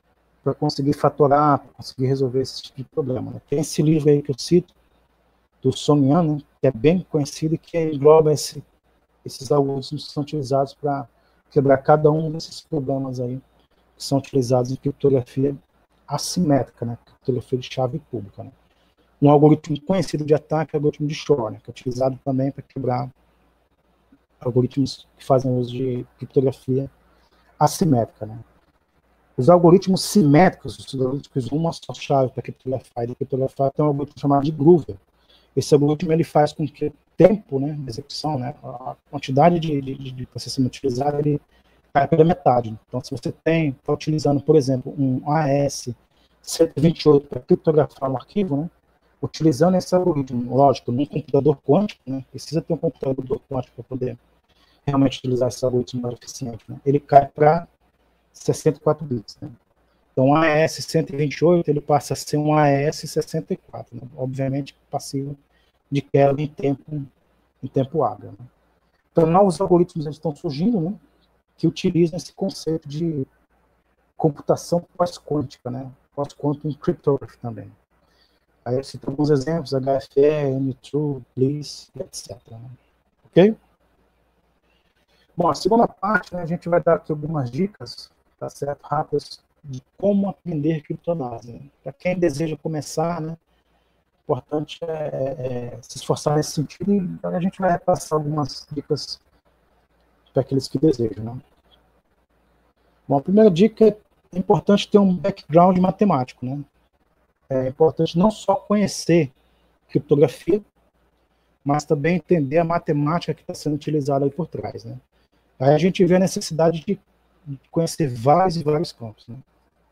para conseguir fatorar, para conseguir resolver esse tipo de problema. Né? Tem esse livro aí que eu cito, do Song Yan, né, que é bem conhecido e que engloba esses algoritmos que são utilizados para quebrar cada um desses problemas aí que são utilizados em criptografia assimétrica, né, criptografia de chave pública. Né. Um algoritmo conhecido de ataque é o algoritmo de Shor, né, que é utilizado também para quebrar algoritmos que fazem uso de criptografia assimétrica. Né. Os algoritmos simétricos, os algoritmos que usam uma só chave para criptografar, tem um algoritmo chamado de Groover. Esse algoritmo ele faz com que o tempo, né, de execução, né, a quantidade de processamento utilizado, ele cai pela metade. Então, se você está utilizando, por exemplo, um AES-128 para criptografar um arquivo, né, utilizando esse algoritmo, lógico, num computador quântico, né, precisa ter um computador quântico para poder realmente utilizar esse algoritmo mais eficiente. Né, ele cai para 64 bits. Né. Então, o AES-128 ele passa a ser um AES-64, né? Obviamente passivo de queda em tempo hábil. Né? Então, novos algoritmos estão surgindo, né? Que utilizam esse conceito de computação pós-quântica, né? Pós-quantum cryptography também. Aí eu cito alguns exemplos, HFE, M2, Bliss, etc. Né? Ok? Bom, a segunda parte, né, a gente vai dar aqui algumas dicas, tá certo? Rápidas, de como aprender criptoanálise. Né? Para quem deseja começar, né, o importante é se esforçar nesse sentido e a gente vai passar algumas dicas para aqueles que desejam. Né? Bom, a primeira dica é importante ter um background matemático. Né? É importante não só conhecer criptografia, mas também entender a matemática que está sendo utilizada aí por trás. Né? Aí a gente vê a necessidade de conhecer vários e vários campos. Né?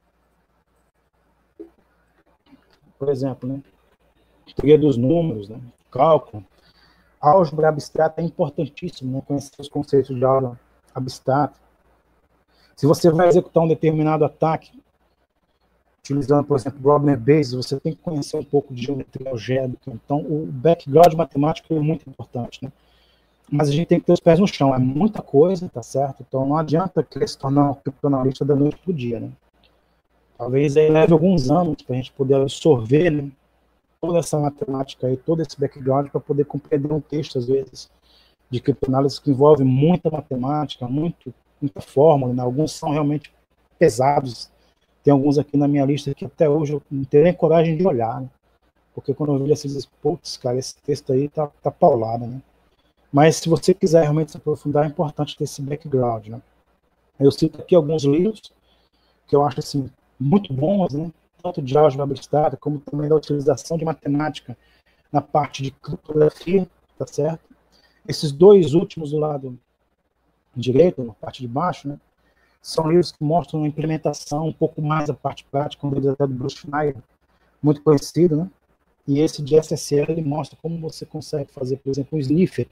Por exemplo, né? Teoria dos números, né? Cálculo. Álgebra abstrata é importantíssimo, né? Conhecer os conceitos de álgebra abstrata. Se você vai executar um determinado ataque, utilizando, por exemplo, Grosvenor Base, você tem que conhecer um pouco de geometria algébrica. Então, o background matemático é muito importante, né? Mas a gente tem que ter os pés no chão. É muita coisa, tá certo? Então, não adianta querer se tornar um criptoanalista da noite pro dia, né? Talvez aí leve alguns anos para a gente poder absorver, né, toda essa matemática aí, todo esse background para poder compreender um texto, às vezes, de criptoanálise que envolve muita matemática, muita fórmula, né? Alguns são realmente pesados. Tem alguns aqui na minha lista que até hoje eu não tenho nem coragem de olhar, né? Porque quando eu vi esses, putz, cara, esse texto aí tá paulado, né? Mas se você quiser realmente se aprofundar, é importante ter esse background, né? Eu cito aqui alguns livros que eu acho, assim, muito bons, né? Tanto de álgebra abstrata, como também da utilização de matemática na parte de criptografia, tá certo? Esses dois últimos do lado direito, na parte de baixo, né? São livros que mostram a implementação, um pouco mais a parte prática, um deles até do Bruce Schneier, muito conhecido, né? E esse de SSL, ele mostra como você consegue fazer, por exemplo, um sniffer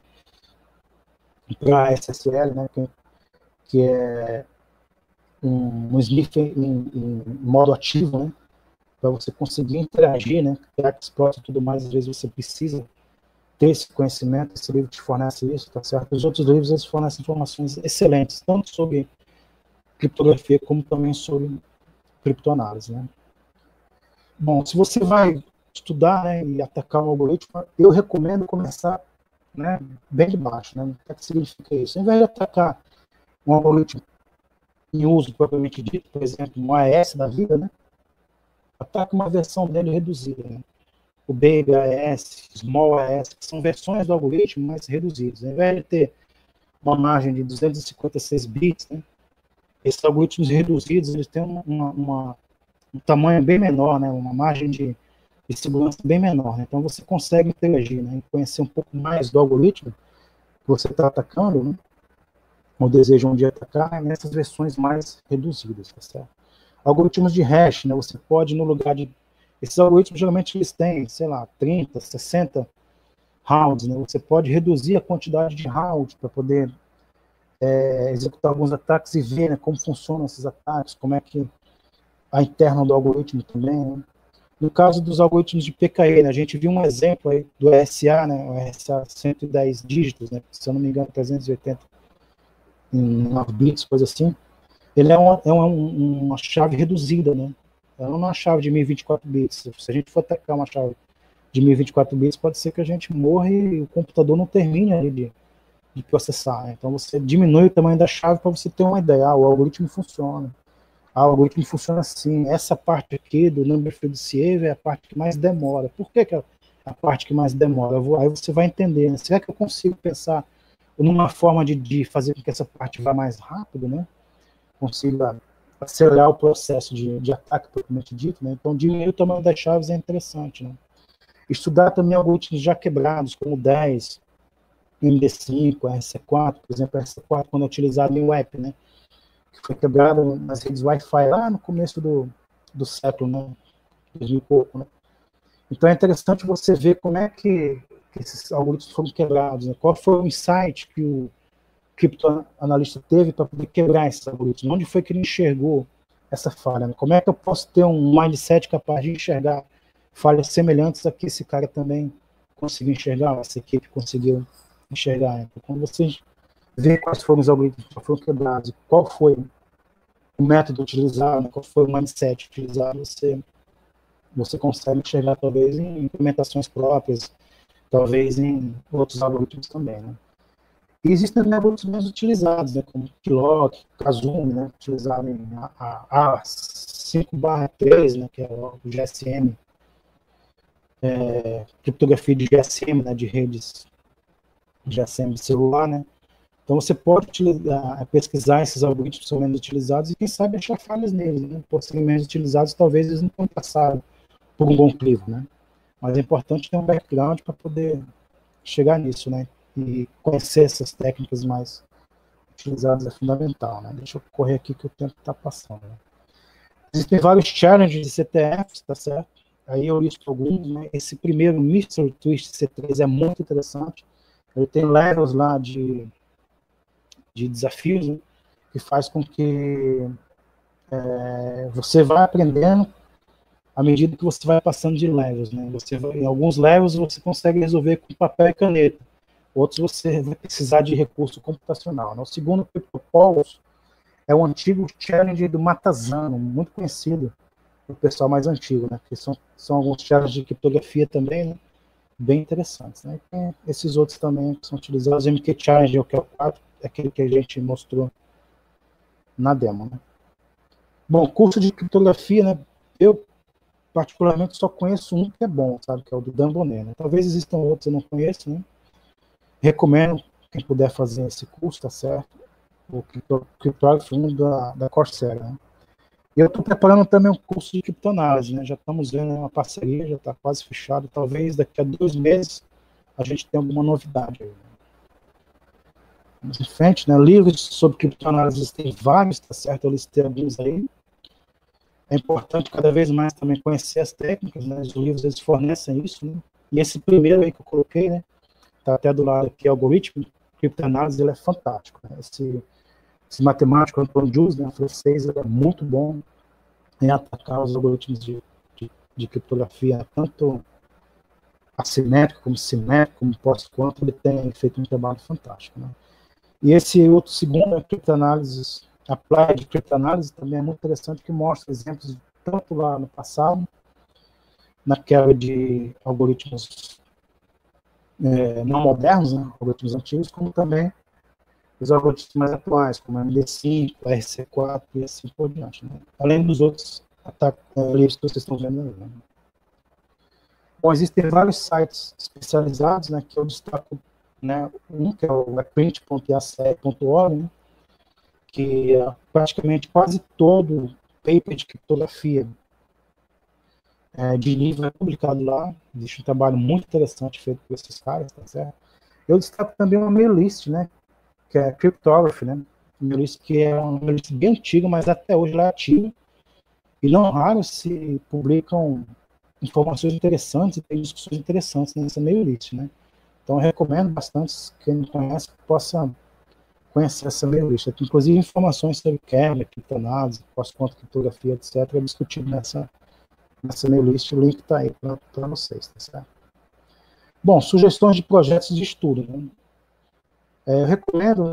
para SSL, né? Que é um sniffer em modo ativo, né? Para você conseguir interagir, né? Criar exploit e tudo mais, às vezes você precisa ter esse conhecimento, esse livro te fornece isso, tá certo? Os outros livros, eles fornecem informações excelentes, tanto sobre criptografia, como também sobre criptoanálise, né? Bom, se você vai estudar, né, e atacar um algoritmo, eu recomendo começar, né, bem de baixo, né? O que significa isso? Ao invés de atacar um algoritmo em uso propriamente dito, por exemplo, um AES da vida, né? Ataque uma versão dele reduzida, né? O Baby AES, Small AES, que são versões do algoritmo mais reduzidas. Ao invés de ter uma margem de 256 bits, né? Esses algoritmos reduzidos, eles têm um tamanho bem menor, né? Uma margem de segurança bem menor. Né? Então você consegue interagir, né? E conhecer um pouco mais do algoritmo que você está atacando, né? Ou deseja um dia atacar, né? Nessas versões mais reduzidas, tá certo? Algoritmos de hash, né? Você pode, no lugar de... Esses algoritmos, geralmente, eles têm, sei lá, 30, 60 rounds, né? Você pode reduzir a quantidade de rounds para poder executar alguns ataques e ver, né, como funcionam esses ataques, como é que a interna do algoritmo também, né? No caso dos algoritmos de PKE, né, a gente viu um exemplo aí do RSA, né, o RSA 110 dígitos, né, se eu não me engano, 380 em 9 bits, coisa assim. Ele é uma chave reduzida, né? ela não é uma chave de 1024 bits. Se a gente for atacar uma chave de 1024 bits, pode ser que a gente morra e o computador não termine ali de processar. Então você diminui o tamanho da chave para você ter uma ideia. O algoritmo funciona. O algoritmo funciona assim. Essa parte aqui do number field save é a parte que mais demora. Por que é a parte que mais demora? Aí você vai entender, né? Será que eu consigo pensar numa forma de fazer com que essa parte vá mais rápido, né? Consiga acelerar o processo de ataque, propriamente dito, né? Então diminuir o tamanho das chaves é interessante, né? Estudar também algoritmos já quebrados, como o 10, MD5, RC4, por exemplo, a RC4 quando é utilizado em web, né? Que foi quebrado nas redes Wi-Fi lá no começo do século, né? 2000 e pouco, né? Então é interessante você ver como é que esses algoritmos foram quebrados, né? Qual foi o insight que o criptoanalista teve para poder quebrar esses algoritmos? Onde foi que ele enxergou essa falha? Né? Como é que eu posso ter um mindset capaz de enxergar falhas semelhantes a que esse cara também conseguiu enxergar, essa equipe conseguiu enxergar? Então, quando você vê quais foram os algoritmos que foram quebrados, qual foi o método utilizado, qual foi o mindset utilizado, você consegue enxergar talvez em implementações próprias, talvez em outros algoritmos também, né? E existem também algoritmos utilizados, né, como Keylock, Kazumi, né, utilizado em A5/3, né, que é o GSM, criptografia de GSM, né, de redes GSM de celular, né? Então você pode pesquisar esses algoritmos que são menos utilizados e quem sabe achar falhas neles, né? Por serem menos utilizados, talvez eles não tenham passado por um bom crivo, né? Mas é importante ter um background para poder chegar nisso, né? E conhecer essas técnicas mais utilizadas é fundamental, né? Deixa eu correr aqui que o tempo está passando, né? Existem vários challenges de CTFs, tá certo? Aí eu listo alguns, né? Esse primeiro, Mr. Twist C3, é muito interessante. Ele tem levels lá de desafios, né? Que faz com que você vá aprendendo à medida que você vai passando de levels, né? Em alguns levels você consegue resolver com papel e caneta. Outros você vai precisar de recurso computacional, né? O segundo, CryptoPolis, é o antigo challenge do Matazano, muito conhecido do pessoal mais antigo, né? Que são alguns challenges de criptografia também, né? Bem interessantes, né? E tem esses outros também que são utilizados. O MQ Challenge, que é o 4, é aquele que a gente mostrou na demo, né? Bom, curso de criptografia, né? Eu particularmente só conheço um que é bom, sabe? Que é o do Dan Bonnet, né? Talvez existam outros eu não conheço, né? Recomendo quem puder fazer esse curso, tá certo? O Cryptography 1 da Coursera, né? E eu estou preparando também um curso de criptoanálise, né? Já estamos vendo uma parceria, já está quase fechado. Talvez daqui a 2 meses a gente tenha alguma novidade aí. Vamos em frente, né? Livros sobre criptoanálise tem vários, tá certo? Eu listei alguns aí. É importante cada vez mais também conhecer as técnicas, né? Os livros eles fornecem isso, né? E esse primeiro aí que eu coloquei, né? Tá até do lado aqui, algoritmo, criptoanálise, ele é fantástico, né? Esse matemático Antoine Jules, né, francês, ele é muito bom em atacar os algoritmos de criptografia, né? Tanto assimétrico como simétrico, como pós-quantum, ele tem feito um trabalho fantástico, né? E esse outro segundo, a criptoanálise, applied criptoanálise, também é muito interessante, que mostra exemplos tanto lá no passado, naquela de algoritmos não modernos, né, algoritmos antigos, como também os algoritmos mais atuais, como MD5, RC4 e assim por diante, né? Além dos outros livros que vocês estão vendo aí, né? Bom, existem vários sites especializados, né, que eu destaco, né, um que é o print.ace.org, né, que praticamente quase todo paper de criptografia de livro é publicado lá. Existe um trabalho muito interessante feito por esses caras, tá certo? Eu destaco também uma mail list, né, que é a Cryptography, né, uma mail list que é uma mail list bem antiga, mas até hoje ela é ativa, e não raro se publicam informações interessantes e tem discussões interessantes nessa mail list, né? Então eu recomendo bastante, quem não conhece, que possa conhecer essa mail list. Inclusive informações sobre kernel, criptoanálise, pós-quantum, criptografia, etc., é discutido nessa mail list. O link está aí para vocês, tá certo? Bom, sugestões de projetos de estudo, né? Eu recomendo, né,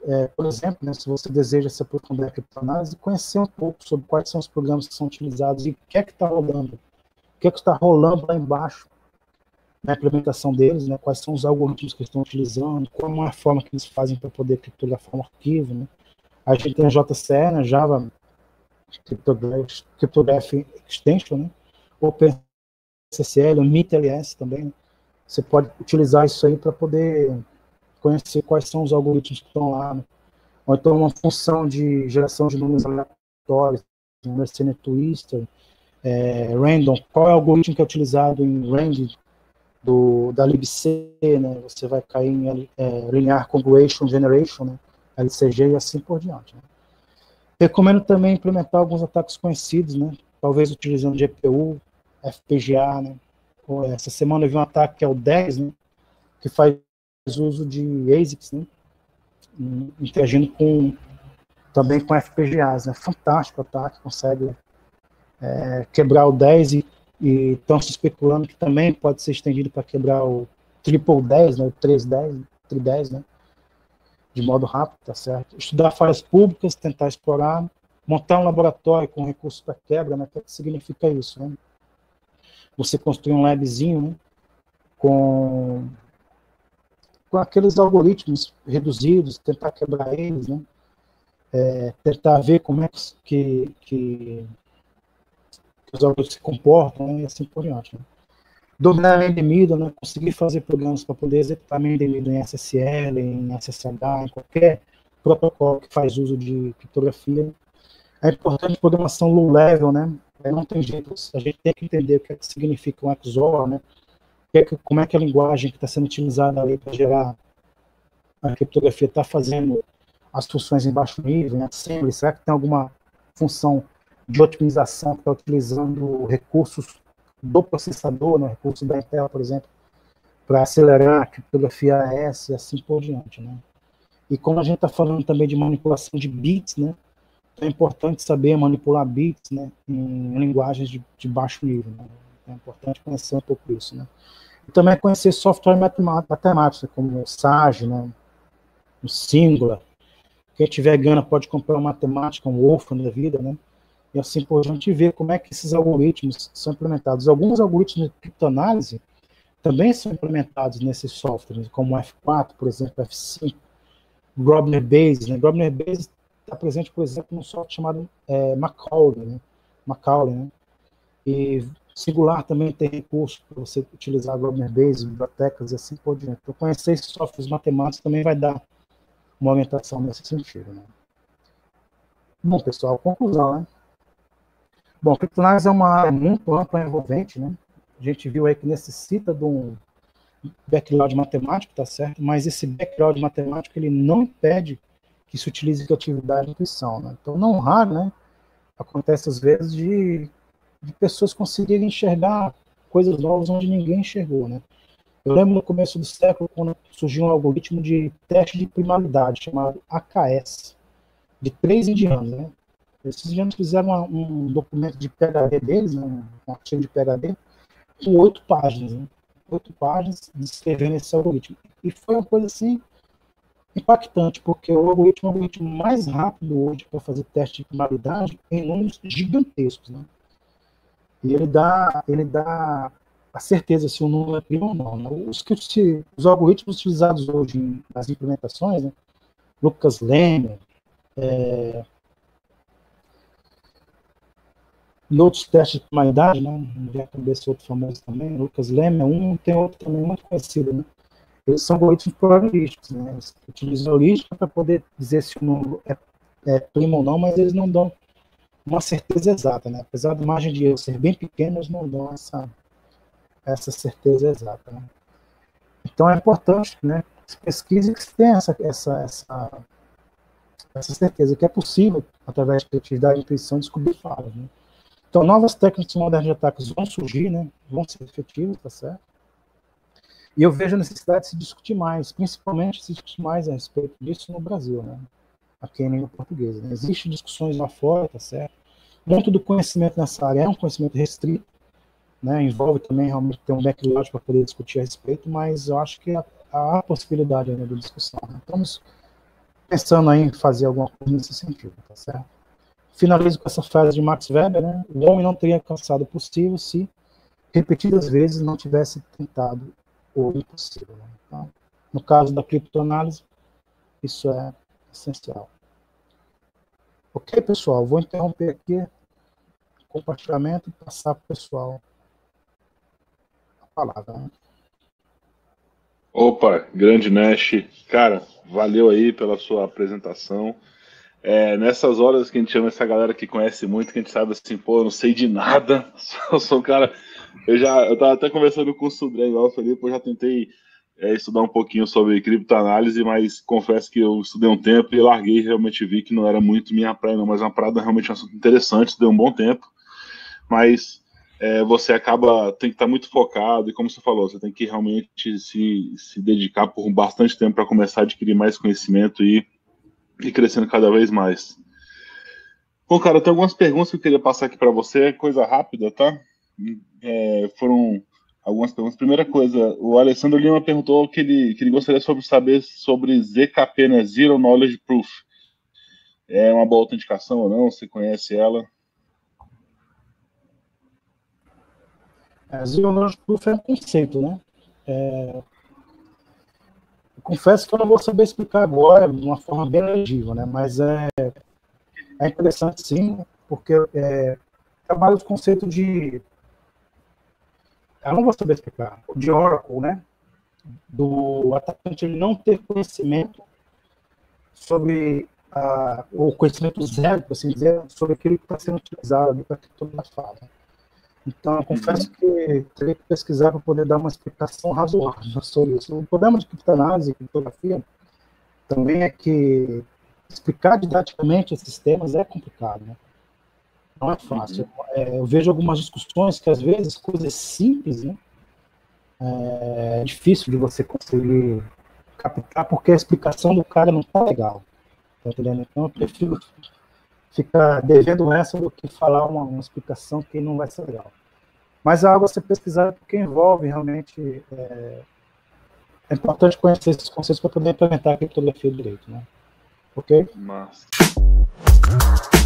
por exemplo, né, se você deseja se aprofundar em criptoanálise, conhecer um pouco sobre quais são os programas que são utilizados e o que é que está rolando, o que é que está rolando lá embaixo na implementação deles, né, quais são os algoritmos que eles estão utilizando, qual é a forma que eles fazem para poder criptografar um arquivo, né. A gente tem a JCE, né, Java Cryptographic Extension, né, OpenSSL, o MIT-LS também, né. Você pode utilizar isso aí para poder conhecer quais são os algoritmos que estão lá, né? Ou então uma função de geração de números aleatórios, Mercenary Twister, Random, qual é o algoritmo que é utilizado em Rand da libc, né? Você vai cair em Linear Congruation Generation, né? LCG e assim por diante, né? Recomendo também implementar alguns ataques conhecidos, né? Talvez utilizando GPU, FPGA, né? Essa semana eu vi um ataque que é o 10, né? Que faz uso de ASICs, né? Interagindo também com FPGAs, né? Fantástico o ataque, consegue quebrar o 10 e estão se especulando que também pode ser estendido para quebrar o triple 10, né? O 310, 310, né? De modo rápido, tá certo? Estudar falhas públicas, tentar explorar, montar um laboratório com recursos para quebra, né? O que significa isso, né? Você construir um labzinho, né? Com aqueles algoritmos reduzidos, tentar quebrar eles, né? Tentar ver como é que os algoritmos se comportam, né? E assim por diante, né? Dominar main middle, né? Conseguir fazer programas para poder executar main middle em SSL, em SSH, em qualquer protocolo que faz uso de criptografia. É importante programação low level, né? Não tem jeito, a gente tem que entender o que significa um XOR, né? Como é que a linguagem que está sendo utilizada ali para gerar a criptografia está fazendo as funções em baixo nível, em assembly, será que tem alguma função de otimização que está utilizando recursos do processador, né, recursos da Intel, por exemplo, para acelerar a criptografia AES e assim por diante, né? E como a gente está falando também de manipulação de bits, né, é importante saber manipular bits, né, em linguagens de baixo nível, né? É importante conhecer um pouco isso, né? E também conhecer software matemático, como o SAGE, né, o Singular. Quem tiver gana pode comprar uma matemática, um Wolfram da vida, né? E assim por diante, ver como é que esses algoritmos são implementados. Alguns algoritmos de criptoanálise também são implementados nesses softwares, como o F4, por exemplo, F5, Grosvenor Base, né? Grosvenor Base está presente, por exemplo, num software chamado Macaulay, né? Macaulay, né? E Singular também tem recurso para você utilizar Grosvenor Base, bibliotecas e assim por diante. Então, conhecer esses softwares matemáticos também vai dar uma orientação nesse sentido, né? Bom, pessoal, conclusão, né? Bom, criptoanálise é uma área muito ampla e envolvente, né? A gente viu aí que necessita de um background matemático, tá certo? Mas esse background matemático, ele não impede que se utilize criatividade e intuição, né? Então, não raro, né? Acontece às vezes de pessoas conseguirem enxergar coisas novas onde ninguém enxergou, né? Eu lembro no começo do século, quando surgiu um algoritmo de teste de primalidade, chamado AKS, de 3 indianos, né? Esses indianos fizeram um documento de PhD deles, né? Um artigo de PhD, com 8 páginas, né? 8 páginas descrevendo esse algoritmo. E foi uma coisa assim impactante, porque o algoritmo é o algoritmo mais rápido hoje para fazer teste de primalidade em números gigantescos, né? E ele dá a certeza se o número é primo ou não, né? Os algoritmos utilizados hoje nas implementações, né? Lucas Lemmer, e outros testes de primalidade, né? Não vem a cabeça outro famoso também, Lucas Lemmer, tem outro também muito conhecido, né? Eles são algoritmos probabilísticos, né? Eles utilizam heurística para poder dizer se o número é primo ou não, mas eles não dão uma certeza exata, né? Apesar da margem de erro ser bem pequena, eles não dão essa certeza exata, né? Então é importante, né? Que se pesquise que se tenha essa certeza que é possível, através de criatividade e intuição, descobrir falhas, né? Então, novas técnicas modernas de ataques vão surgir, né? Vão ser efetivas, tá certo? E eu vejo a necessidade de se discutir mais, principalmente se discutir mais a respeito disso no Brasil, né? Aqui em língua portuguesa, né? Existem discussões lá fora, tá certo? Muito do conhecimento nessa área é um conhecimento restrito, né? Envolve também realmente ter um background para poder discutir a respeito, mas eu acho que há possibilidade ainda de discussão, né? Estamos pensando aí em fazer alguma coisa nesse sentido, tá certo? Finalizo com essa frase de Max Weber, né? O homem não teria alcançado o possível se repetidas vezes não tivesse tentado o impossível. Né? Então, no caso da criptoanálise, isso é essencial. Ok, pessoal? Vou interromper aqui o compartilhamento e passar para o pessoal a palavra. Né? Opa, grande Nash. Cara, valeu aí pela sua apresentação. Nessas horas que a gente chama essa galera que conhece muito, que a gente sabe assim, pô, eu não sei de nada, eu sou um cara. Eu tava até conversando com o Sudré, igual eu falei, pô, eu já tentei estudar um pouquinho sobre criptoanálise, mas confesso que eu estudei um tempo e larguei, realmente vi que não era muito minha praia, não, mas uma parada realmente um assunto interessante, estudei um bom tempo, mas você tem que estar muito focado, e como você falou, você tem que realmente se dedicar por bastante tempo para começar a adquirir mais conhecimento e crescendo cada vez mais. Bom, cara, tem algumas perguntas que eu queria passar aqui para você, coisa rápida, tá? Foram algumas perguntas. Primeira coisa, o Alessandro Lima perguntou que ele gostaria de saber sobre ZKP, né? Zero Knowledge Proof. É uma boa autenticação ou não? Você conhece ela? Zero Knowledge Proof é um conceito, né? Eu confesso que eu não vou saber explicar agora de uma forma bem legível, né? Mas é interessante, sim, porque trabalha os conceitos de... Eu não vou saber explicar. De Oracle, né? Do atacante ele não ter conhecimento sobre o conhecimento zero, por assim dizer, sobre aquilo que está sendo utilizado para criptografar. Então, eu confesso que teria que pesquisar para poder dar uma explicação razoável sobre isso. O problema de criptoanálise e criptografia também é que explicar didaticamente esses temas é complicado, né? Não é fácil. Eu vejo algumas discussões que, às vezes, coisas simples, né? É difícil de você conseguir captar, porque a explicação do cara não está legal. Tá entendendo? Então, eu prefiro ficar devendo essa do que falar uma explicação que não vai ser legal. Mas é algo a ser pesquisado porque envolve realmente... É importante conhecer esses conceitos para poder implementar a criptografia direito, né? Ok? Massa.